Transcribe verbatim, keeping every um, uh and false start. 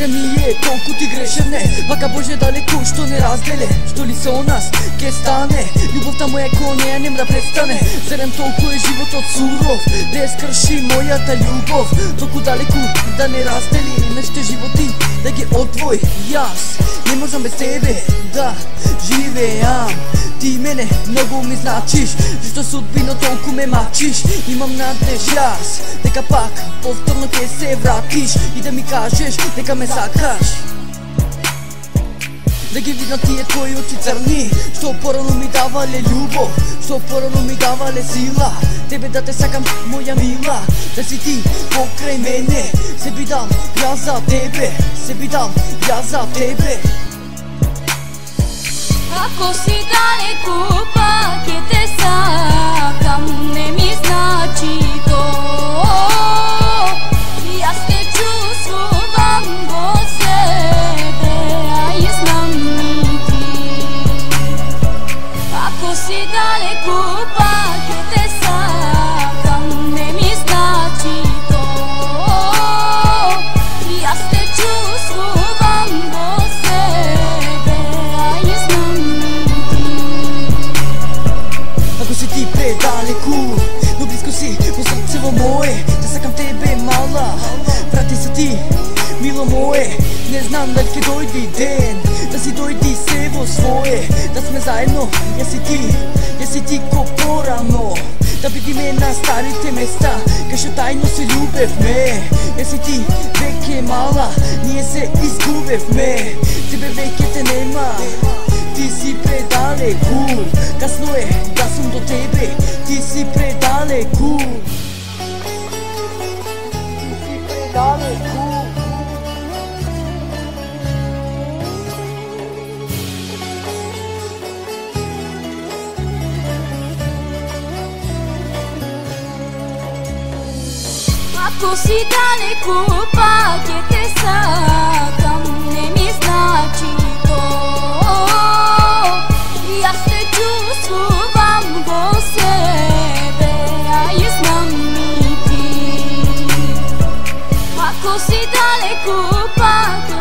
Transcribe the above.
Draga mi je, толку ти грешен не. Вака Боже далеку, што не разделе. Што ли со нас ке стане? Љубовта моја ко неја нем да престане. Зарем толку е животот суров, да ја скрши мојата љубов. Толку далеку да не раздели нашите животи, да ги одвои. Јас не можам без тебе да живеам. Ти мене многу ми значиш, зашто судбино толку ме мачиш. Имам надеж јас дека пак повторно ќе се вратиш и да ми кажеш дека ме сакаш. Да ги видам тие твои очи црни, што порано ми давале љубов, што порано ми давале сила. Тебе да те сакам, моја мила, да си ти покрај мене. Се би дал јас за тебе, се би дал јас за тебе. Ако си далеку, пак ќе те сакам, не ми значи то. Јас те чувствувам во себе, а и знам и ти. Ако си далеку, пак ќе те сакам, не ми значи то. Јас те чувствувам во себе, а и знам и ти. Ако си ти предалеку, но близко си во срцево мое, да сакам тебе мала, прати се ти, мило мое. Не знам дали ќе дојди ден, да си дојди се во свое, да сме заедно, јас и ти, јас и ти ко порано. Да видиме на старите места, кај што тајно се љубевме. Јас и ти веќе мала, ние се изгубевме. Тебе веќе те нема, ти си предалеку. Касно е да сум до тебе, ти си предалеку. Ти си предалеку. Ако си далеку, пак ќе те сакам, не ми значи то. Јас те чувствувам во себе, а и знам и ти. Ако си далеку, пак